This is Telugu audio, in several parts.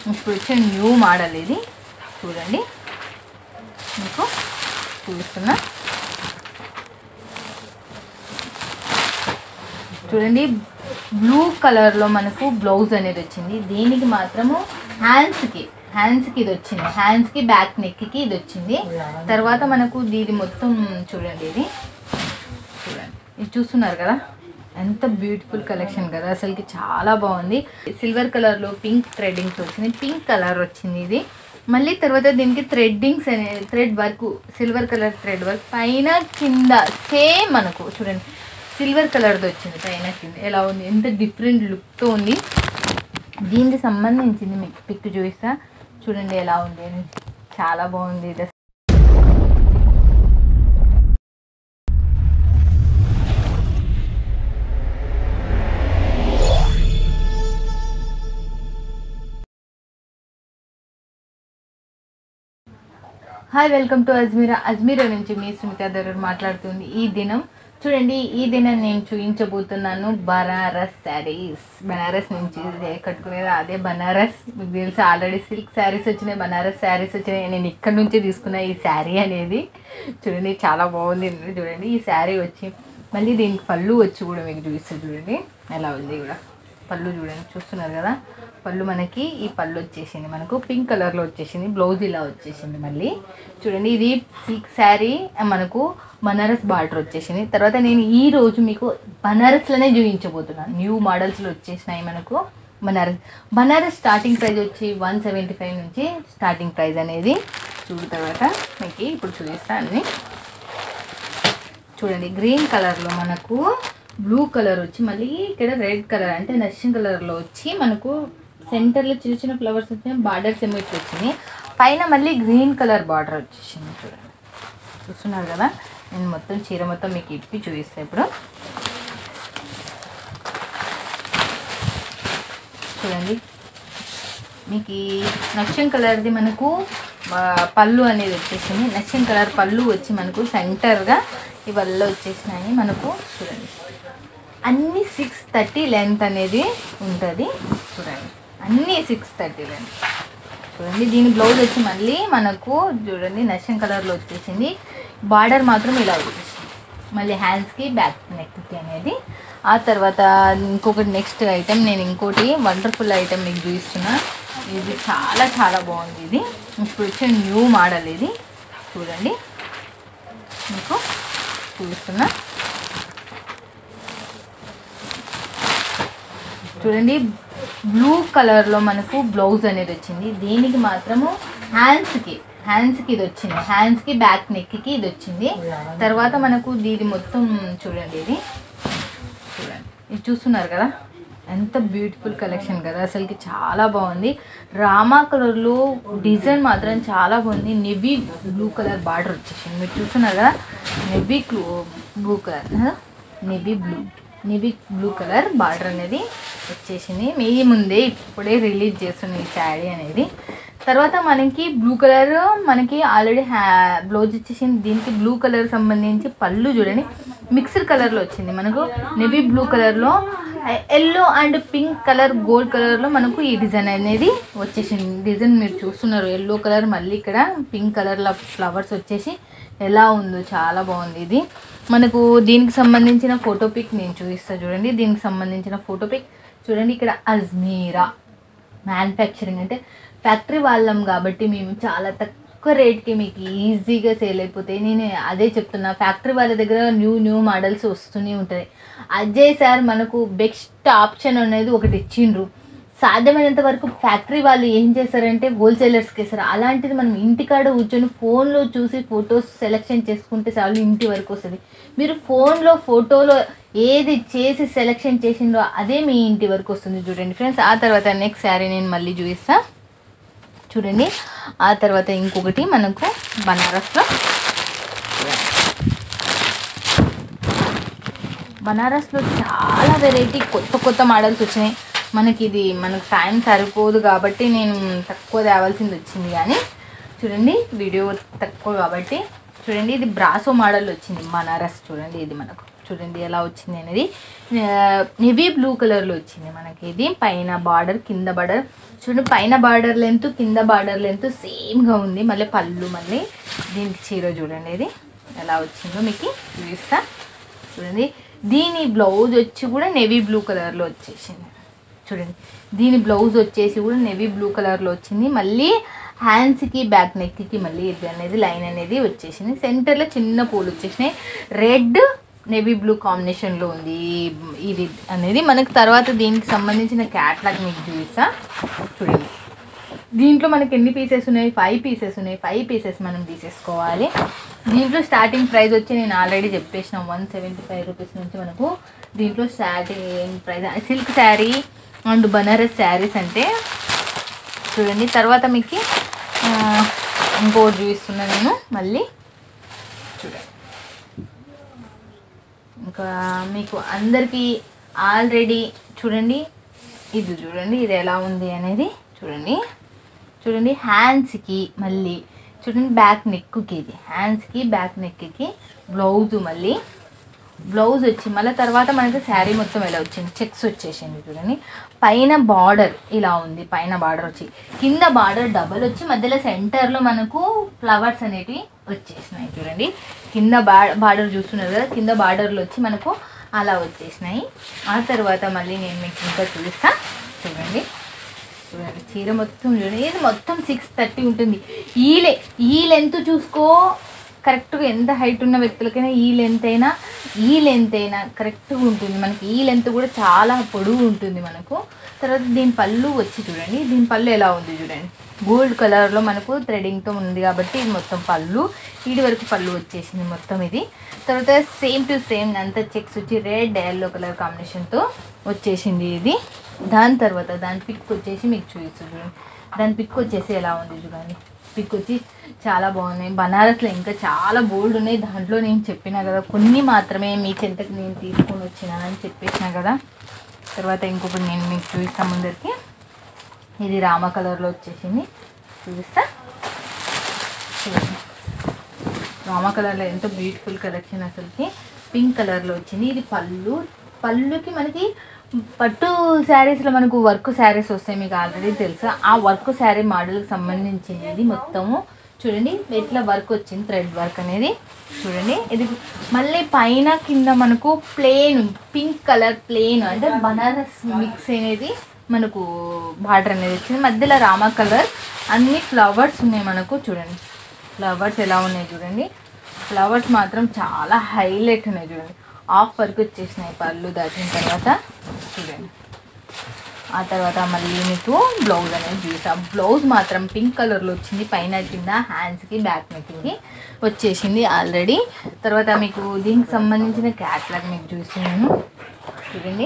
ఇప్పుడు వచ్చే న్యూ మోడల్ ఇది చూడండి, మీకు చూస్తున్నా. చూడండి బ్లూ కలర్లో మనకు బ్లౌజ్ అనేది వచ్చింది. దీనికి మాత్రము హ్యాండ్స్కి ఇది వచ్చింది, హ్యాండ్స్కి బ్యాక్ నెక్కి ఇది వచ్చింది. తర్వాత మనకు దీని మొత్తం చూడండి, ఇది చూడండి, ఇది చూస్తున్నారు కదా, ఎంత బ్యూటిఫుల్ కలెక్షన్ కదా, అసలుకి చాలా బాగుంది. సిల్వర్ కలర్లో పింక్ థ్రెడ్డింగ్స్ వచ్చింది, పింక్ కలర్ వచ్చింది ఇది. మళ్ళీ తర్వాత దీనికి థ్రెడ్డింగ్స్ అనేది thread work, silver colour thread work పైన కింద సేమ్ మనకు చూడండి సిల్వర్ కలర్ది వచ్చింది పైన కింద. ఎలా ఉంది, ఎంత డిఫరెంట్ లుక్తో ఉంది. దీనికి సంబంధించింది మీకు పిక్ చూపిస్తా చూడండి ఎలా ఉంది, చాలా బాగుంది ఇది. హాయ్, వెల్కమ్ టు అజ్మీరా నుంచి మీ సుమిత దగ్గర మాట్లాడుతుంది. ఈ దినం చూడండి, ఈ దినం నేను చూపించబోతున్నాను బనారస్ శారీస్. బనారస్ నుంచి కట్టుకునేది అదే బనారస్, మీకు తెలుసు ఆల్రెడీ సిల్క్ శారీస్ వచ్చినాయి, బనారస్ శారీస్ వచ్చినాయి. నేను ఇక్కడ నుంచి తీసుకున్న ఈ శారీ అనేది చూడండి చాలా బాగుంది. చూడండి ఈ శారీ వచ్చి మళ్ళీ దీనికి పళ్ళు వచ్చి కూడా మీకు చూపిస్తుంది. చూడండి ఎలా ఉంది కూడా పళ్ళు చూడండి, చూస్తున్నారు కదా. పళ్ళు మనకి ఈ పళ్ళు వచ్చేసింది, మనకు పింక్ కలర్లో వచ్చేసింది. బ్లౌజ్ ఇలా వచ్చేసింది. మళ్ళీ చూడండి ఇది సిల్క్ శారీ, మనకు బనారస్ బార్డర్ వచ్చేసింది. తర్వాత నేను ఈరోజు మీకు బనారస్లోనే చూపించబోతున్నాను. న్యూ మోడల్స్లో వచ్చేసినాయి మనకు బనారస్ స్టార్టింగ్ ప్రైస్ వచ్చి 175 నుంచి స్టార్టింగ్ ప్రైస్ అనేది. తర్వాత మీకు ఇప్పుడు చూపిస్తాను అన్నీ. చూడండి గ్రీన్ కలర్లో మనకు బ్లూ కలర్ వచ్చి మళ్ళీ ఇక్కడ రెడ్ కలర్ అంటే నషింగ్ కలర్లో వచ్చి మనకు సెంటర్లో చిన్న చిన్న ఫ్లవర్స్ వచ్చినాయి, బార్డర్స్ ఏమో ఇట్లా వచ్చినాయి. పైన మళ్ళీ గ్రీన్ కలర్ బార్డర్ వచ్చేసింది. చూడండి చూస్తున్నారు కదా. నేను మొత్తం చీర మొత్తం మీకు ఇప్పి చూపిస్తాను ఇప్పుడు. చూడండి మీకు ఈ నక్షం కలర్ది మనకు పళ్ళు అనేది వచ్చేసింది. నక్షం కలర్ పళ్ళు వచ్చి మనకు సెంటర్గా ఇవల్ల వచ్చేసినాయి మనకు. చూడండి అన్నీ 630 లెంత్ అనేది ఉంటుంది. చూడండి అన్నీ 630 లెంత్. చూడండి దీని బ్లౌజ్ వచ్చి మళ్ళీ మనకు చూడండి నషం కలర్లో వచ్చేసింది. బార్డర్ మాత్రం ఇలా వచ్చేసింది. మళ్ళీ హ్యాండ్స్కి బ్యాక్ నెక్కి అనేది. ఆ తర్వాత ఇంకొకటి నెక్స్ట్ ఐటెం, నేను ఇంకోటి వండర్ఫుల్ ఐటెం మీకు చూపిస్తున్నా. ఇది చాలా చాలా బాగుంది. ఇది ఇప్పుడు వచ్చే న్యూ మోడల్ ఇది. చూడండి మీకు చూపిస్తున్నా. చూడండి బ్లూ కలర్లో మనకు బ్లౌజ్ అనేది వచ్చింది. దీనికి మాత్రము హ్యాండ్స్కి ఇది వచ్చింది, హ్యాండ్స్కి బ్యాక్ నెక్కి ఇది వచ్చింది. తర్వాత మనకు దీని మొత్తం చూడండి, ఇది చూడండి, ఇది చూస్తున్నారు కదా, ఎంత బ్యూటిఫుల్ కలెక్షన్ కదా, అసలుకి చాలా బాగుంది. రామా కలర్లో డిజైన్ మాత్రం చాలా బాగుంది. నెవీ బ్లూ కలర్ బార్డర్ వచ్చేసింది. మీరు చూస్తున్నారు కదా, navy blue colour, navy blue colour border అనేది వచ్చేసింది. మీ ముందే ఇప్పుడే రిలీజ్ చేస్తుంది ఈ శారీ అనేది. తర్వాత మనకి బ్లూ కలర్ మనకి ఆల్రెడీ బ్లౌజ్ వచ్చేసింది. దీనికి బ్లూ కలర్ సంబంధించి పళ్ళు చూడండి మిక్స్డ్ కలర్లో వచ్చింది. మనకు నెవీ బ్లూ కలర్లో yellow and pink colour gold కలర్లో మనకు ఈ డిజైన్ అనేది వచ్చేసింది. డిజైన్ మీరు చూస్తున్నారు, ఎల్లో కలర్ మళ్ళీ ఇక్కడ పింక్ కలర్లో ఫ్లవర్స్ వచ్చేసి ఎలా ఉందో చాలా బాగుంది. ఇది మనకు దీనికి సంబంధించిన ఫోటో పిక్ నేను చూపిస్తాను. చూడండి దీనికి సంబంధించిన ఫోటో పిక్ చూడండి. ఇక్కడ అజ్మీరా మ్యానుఫ్యాక్చరింగ్ అంటే ఫ్యాక్టరీ వాళ్ళం కాబట్టి మేము చాలా తక్కువ రేట్కి మీకు ఈజీగా సేల్ అయిపోతాయి. నేను అదే చెప్తున్నా, ఫ్యాక్టరీ వాళ్ళ దగ్గర న్యూ మోడల్స్ వస్తూనే ఉంటాయి. అజయ్ సార్ మనకు బెస్ట్ ఆప్షన్ అనేది ఒకటి ఇచ్చిండ్రు. సాధ్యమైనంత వరకు ఫ్యాక్టరీ వాళ్ళు ఏం చేస్తారంటే హోల్సేలర్స్కి ఇస్తారు. అలాంటిది మనం ఇంటికాడ కూర్చొని ఫోన్లో చూసి ఫొటోస్ సెలెక్షన్ చేసుకుంటే చాలు, ఇంటి వరకు వస్తుంది. మీరు ఫోన్లో ఫోటోలో ఏది చేసి సెలెక్షన్ చేసిందో అదే మీ ఇంటి వరకు వస్తుంది. చూడండి ఫ్రెండ్స్. ఆ తర్వాత నెక్స్ట్ శారీ నేను మళ్ళీ చూపిస్తాను. చూడండి ఆ తర్వాత ఇంకొకటి మనకు బనారస్లో చాలా వెరైటీ కొత్త మోడల్స్ వచ్చినాయి. మనకు టైం సరిపోదు కాబట్టి నేను తక్కువ తేవాల్సింది వచ్చింది. కానీ చూడండి వీడియో తక్కువ కాబట్టి చూడండి ఇది బ్రాసో మోడల్ వచ్చింది బనారస్. చూడండి ఇది మనకు చూడండి ఎలా వచ్చింది అనేది. నేవీ బ్లూ కలర్లో వచ్చింది మనకి. ఇది పైన బార్డర్, కింద బార్డర్ చూడండి. పైన బార్డర్ లెంత్, కింద బార్డర్ లెంత్ సేమ్గా ఉంది. మళ్ళీ పళ్ళు, మళ్ళీ దీనికి చీర చూడండి ఇది ఎలా వచ్చిందో మీకు చూపిస్తా. చూడండి దీని బ్లౌజ్ వచ్చి కూడా నేవీ బ్లూ కలర్లో వచ్చేసింది. చూడండి దీని బ్లౌజ్ వచ్చేసి కూడా నేవీ బ్లూ కలర్లో వచ్చింది. మళ్ళీ హ్యాండ్స్కి, బ్యాక్ నెక్కి మళ్ళీ ఇది అనేది లైన్ అనేది వచ్చేసింది. సెంటర్లో చిన్న పూలు వచ్చేసినాయి. రెడ్ నేవీ బ్లూ కాంబినేషన్లో ఉంది ఇది అనేది మనకు. తర్వాత దీనికి సంబంధించిన క్యాట్లాగ్ మీకు చూపిస్తా. చూడండి దీంట్లో మనకి ఎన్ని పీసెస్ ఉన్నాయి? 5 పీసెస్ ఉన్నాయి. 5 పీసెస్ మనం తీసేసుకోవాలి. దీంట్లో స్టార్టింగ్ ప్రైస్ వచ్చి నేను ఆల్రెడీ చెప్పేసిన 175 రూపీస్ నుంచి మనకు దీంట్లో starting price. Silk sari and Banaras saris అంటే చూడండి. తర్వాత మీకు ఇంకోటి చూపిస్తున్నా నేను మళ్ళీ. చూడండి ఇంకా మీకు అందరికీ ఆల్రెడీ చూడండి ఇది చూడండి ఇది ఎలా ఉంది అనేది చూడండి. చూడండి హ్యాండ్స్కి మళ్ళీ చూడండి బ్యాక్ నెక్కి, ఇది హ్యాండ్స్కి బ్యాక్ నెక్కి బ్లౌజు, మళ్ళీ బ్లౌజ్ వచ్చి మళ్ళీ తర్వాత మనకి శారీ మొత్తం ఎలా వచ్చింది, చెక్స్ వచ్చేసింది చూడండి. పైన బార్డర్ ఇలా ఉంది, పైన బార్డర్ వచ్చి కింద బార్డర్ డబల్ వచ్చి మధ్యలో సెంటర్లో మనకు ఫ్లవర్స్ అనేటివి వచ్చేసినాయి చూడండి. కింద బార్డర్ చూస్తున్నారు కదా, కింద బార్డర్లో వచ్చి మనకు అలా వచ్చేసినాయి. ఆ తర్వాత మళ్ళీ నేను మీకు ఇంకా చూపిస్తా. చూడండి చూడండి చీర మొత్తం చూడండి. ఇది మొత్తం 630 ఉంటుంది. ఈ లెంత్ చూసుకో కరెక్ట్గా. ఎంత హైట్ ఉన్న వ్యక్తులకైనా ఈ లెంత్ అయినా కరెక్ట్గా ఉంటుంది మనకి. ఈ లెంత్ కూడా చాలా పొడవు ఉంటుంది మనకు. తర్వాత దీని పళ్ళు వచ్చి చూడండి. దీని పళ్ళు ఎలా ఉంది చూడండి. గోల్డ్ కలర్లో మనకు థ్రెడింగ్తో ఉంది కాబట్టి ఇది మొత్తం పళ్ళు. వీడి వరకు పళ్ళు వచ్చేసింది మొత్తం ఇది. తర్వాత సేమ్ టు సేమ్ అంతా చెక్స్ వచ్చి రెడ్ ఎల్లో కలర్ కాంబినేషన్తో వచ్చేసింది ఇది. దాని తర్వాత దాని పిక్ వచ్చేసి మీకు చూపిస్తుంది చూడండి. దాని పిక్ వచ్చేసి ఎలా ఉంది చూడండి. పిక్ వచ్చి చాలా బాగున్నాయి. బనారస్లో ఇంకా చాలా బోల్డ్ ఉన్నాయి. దాంట్లో నేను చెప్పినా కదా కొన్ని మాత్రమే మీ చెంతకు నేను తీసుకొని వచ్చినానని చెప్పేసిన కదా. తర్వాత ఇంకొకటి నేను మీకు చూపిస్తాను ముందరికి. ఇది రామ కలర్లో వచ్చేసింది చూపిస్తా. చూడండి రామ కలర్లో ఎంతో బ్యూటిఫుల్ కలెక్షన్. అసలుకి పింక్ కలర్లో వచ్చింది. ఇది పళ్ళుకి మనకి పట్టు శారీస్లో మనకు వర్క్ శారీస్ వస్తాయి, మీకు ఆల్రెడీ తెలుసు. ఆ వర్క్ శారీ మోడల్కి సంబంధించింది ఇది మొత్తము. చూడండి ఎట్లా వర్క్ వచ్చింది, థ్రెడ్ వర్క్ అనేది చూడండి. ఇది మళ్ళీ పైన కింద మనకు ప్లెయిన్ పింక్ కలర్ ప్లెయిన్ అంటే బనారస్ మిక్స్ అనేది మనకు బార్డర్ అనేది వచ్చింది. మధ్యలో రామా కలర్ అన్ని ఫ్లవర్స్ ఉన్నాయి మనకు. చూడండి ఫ్లవర్స్ ఎలా ఉన్నాయి చూడండి. ఫ్లవర్స్ మాత్రం చాలా హైలైట్ ఉన్నాయి చూడండి. హాఫ్ వర్క్ వచ్చేసినాయి పళ్ళు దాటిన తర్వాత చూడండి. ఆ తర్వాత మళ్ళీ మీకు బ్లౌజ్ అనేది చూసా. బ్లౌజ్ మాత్రం పింక్ కలర్లో వచ్చింది. పైన కింద హ్యాండ్స్కి బ్యాక్ నెక్కి వచ్చేసింది ఆల్రెడీ. తర్వాత మీకు దీనికి సంబంధించిన క్యాట్లాగ్ మీకు చూస్తున్నాను చూడండి.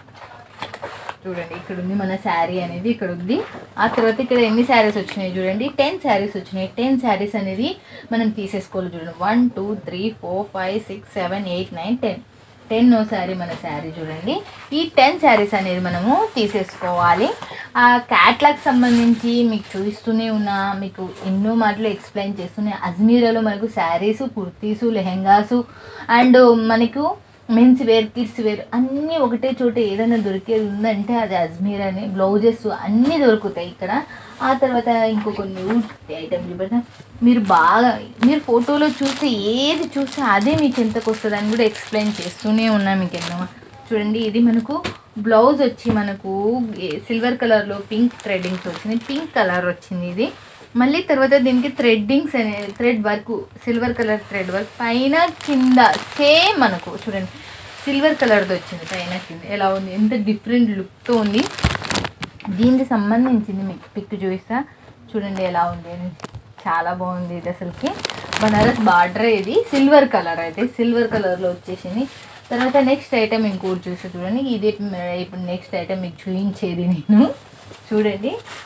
చూడండి ఇక్కడ ఉంది మన శారీ అనేది, ఇక్కడ ఉంది. ఆ తర్వాత ఇక్కడ ఎన్ని శారీస్ వచ్చినాయి చూడండి. 10 శారీస్ వచ్చినాయి. 10 శారీస్ అనేది మనం తీసేసుకోవాలి చూడండి. 1 2 3 4 5 6 7 8 9 10 10 శారీ మన శారీ చూడండి. ఈ 10 శారీస్ అనేది మనము తీసేసుకోవాలి. ఆ క్యాట్లాగ్ సంబంధించి మీకు చూపిస్తూనే ఉన్నా, మీకు ఎన్నో మాటలు ఎక్స్ప్లెయిన్ చేస్తూనే. అజ్మీరాలో మనకు శారీసు, కుర్తీసు, లెహెంగాసు అండ్ మనకు మెన్స్ వేర్, కిడ్స్ వేర్ అన్నీ ఒకటే చోట ఏదైనా దొరికేది ఉందంటే అది అజ్మీర్ అనే. బ్లౌజెస్ అన్నీ దొరుకుతాయి ఇక్కడ. ఆ తర్వాత ఇంకొక న్యూడ్ ఐటమ్ చూపెడతా. మీరు ఫోటోలో చూస్తే ఏది చూస్తే అదే మీకు ఎంతకు వస్తుంది అని కూడా ఎక్స్ప్లెయిన్ చేస్తూనే ఉన్నా మీకు ఎన్నో. చూడండి ఇది మనకు బ్లౌజ్ వచ్చి మనకు సిల్వర్ కలర్లో పింక్ థ్రెడ్డింగ్స్ వచ్చింది. పింక్ కలర్ వచ్చింది ఇది. మళ్ళీ తర్వాత దీనికి థ్రెడ్డింగ్స్ అనే thread work, silver colour thread work పైన కింద సేమ్ మనకు చూడండి సిల్వర్ కలర్తో వచ్చింది. పైన కింద ఎలా ఉంది, ఎంత డిఫరెంట్ లుక్తో ఉంది. దీనికి సంబంధించింది మీకు పిక్ చూపిస్తా చూడండి ఎలా ఉంది అనేది. చాలా బాగుంది ఇది అసలుకి. బనారస్ బార్డర్ ఇది సిల్వర్ కలర్ అయితే సిల్వర్ కలర్లో వచ్చేసింది. తర్వాత నెక్స్ట్ ఐటమ్ ఇంకోటి చూస్తే చూడండి. ఇది ఇప్పుడు నెక్స్ట్ ఐటమ్ మీకు చూపించేది నేను. చూడండి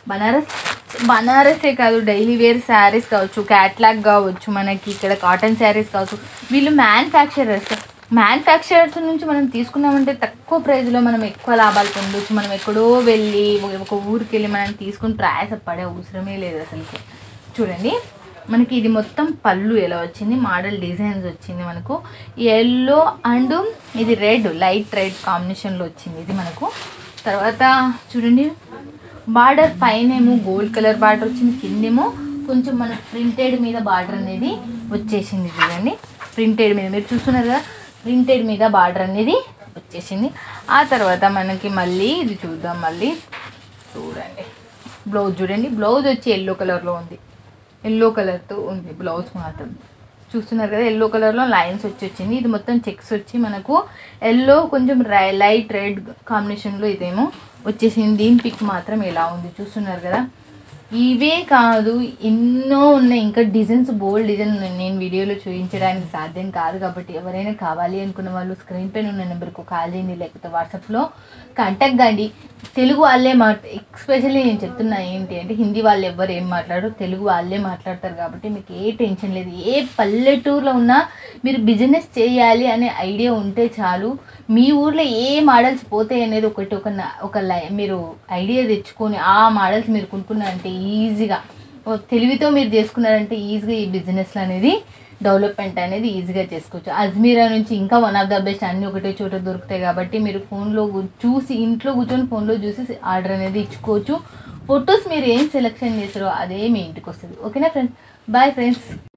బనారసే కాదు, డైలీ వేర్ శారీస్ కావచ్చు, క్యాట్లాగ్ కావచ్చు, మనకి ఇక్కడ కాటన్ శారీస్ కావచ్చు. వీళ్ళు మ్యానుఫ్యాక్చరర్స్ నుంచి మనం తీసుకున్నామంటే తక్కువ ప్రైస్లో మనం ఎక్కువ లాభాలు పొందవచ్చు. మనం ఎక్కడో వెళ్ళి ఒక ఊరికి వెళ్ళి మనం తీసుకుని ప్రయాస పడే అవసరమే లేదు అసలుకి. చూడండి మనకి ఇది మొత్తం పళ్ళు ఎలా వచ్చింది, మోడల్ డిజైన్స్ వచ్చింది మనకు ఎల్లో అండ్ ఇది రెడ్, లైట్ రెడ్ కాంబినేషన్లో వచ్చింది ఇది మనకు. తర్వాత చూడండి బార్డర్ పైన ఏమో గోల్డ్ కలర్ బార్డర్ వచ్చింది, కిందేమో కొంచెం మన ప్రింటెడ్ మీద బార్డర్ అనేది వచ్చేసింది. చూడండి ప్రింటెడ్ మీద మీరు చూస్తున్నారు కదా, ప్రింటెడ్ మీద బార్డర్ అనేది వచ్చేసింది. ఆ తర్వాత మనకి మళ్ళీ ఇది చూద్దాం. మళ్ళీ చూడండి బ్లౌజ్ చూడండి, బ్లౌజ్ వచ్చి ఎల్లో కలర్లో ఉంది, ఎల్లో కలర్తో ఉంది బ్లౌజ్ మాత్రం. చూస్తున్నారు కదా ఎల్లో కలర్లో లైన్స్ వచ్చింది. ఇది మొత్తం చెక్స్ వచ్చి మనకు ఎల్లో కొంచెం లైట్ రెడ్ కాంబినేషన్లో ఇదేమో వచ్చేసింది. దీని పిక్ మాత్రం ఎలా ఉంది చూస్తున్నారు కదా. ఇవే కాదు ఎన్నో ఉన్నాయి, ఇంకా డిజైన్స్ బోల్డ్ డిజైన్ ఉన్నాయి. నేను వీడియోలో చూపించడానికి సాధ్యం కాదు కాబట్టి ఎవరైనా కావాలి అనుకున్న వాళ్ళు స్క్రీన్ పైన ఉన్న నెంబర్కు కాల్ చేయండి, లేకపోతే వాట్సాప్లో కాంటాక్ట్ కాండి. తెలుగు వాళ్ళే ఎస్పెషల్లీ నేను చెప్తున్నా ఏంటి అంటే హిందీ వాళ్ళు ఎవ్వరు ఏం మాట్లాడరు, తెలుగు వాళ్ళే మాట్లాడతారు కాబట్టి మీకు ఏ టెన్షన్ లేదు. ఏ పల్లెటూరులో ఉన్నా మీరు బిజినెస్ చేయాలి అనే ఐడియా ఉంటే చాలు, మీ ఊర్లో ఏ మోడల్స్ పోతాయి అనేది ఒక మీరు ఐడియా తెచ్చుకొని ఆ మోడల్స్ మీరు కొనుక్కున్నారంటే ఈజీగా తెలివితో మీరు చేసుకున్నారంటే ఈజీగా ఈ బిజినెస్లో అనేది డెవలప్మెంట్ అనేది ఈజీగా చేసుకోవచ్చు. అజ్మీరా నుంచి ఇంకా వన్ ఆఫ్ ద బెస్ట్, అన్నీ ఒకటే చోట దొరుకుతాయి కాబట్టి మీరు ఫోన్లో చూసి ఇంట్లో కూర్చొని ఫోన్లో చూసి ఆర్డర్ అనేది ఇచ్చుకోవచ్చు. ఫొటోస్ మీరు ఏం సెలెక్షన్ చేస్తారో అదే మీ ఇంటికి వస్తుంది. ఓకేనా ఫ్రెండ్స్, బాయ్ ఫ్రెండ్స్.